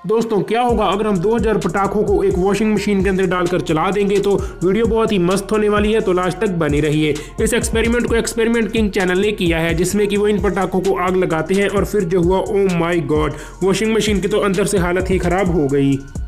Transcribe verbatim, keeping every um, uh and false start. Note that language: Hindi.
दोस्तों क्या होगा अगर हम दो हज़ार पटाखों को एक वॉशिंग मशीन के अंदर डालकर चला देंगे, तो वीडियो बहुत ही मस्त होने वाली है, तो लास्ट तक बनी रहिए। इस एक्सपेरिमेंट को एक्सपेरिमेंट किंग चैनल ने किया है, जिसमें कि वो इन पटाखों को आग लगाते हैं और फिर जो हुआ, oh my God, washing machine की तो अंदर से हालत ही खराब हो गई।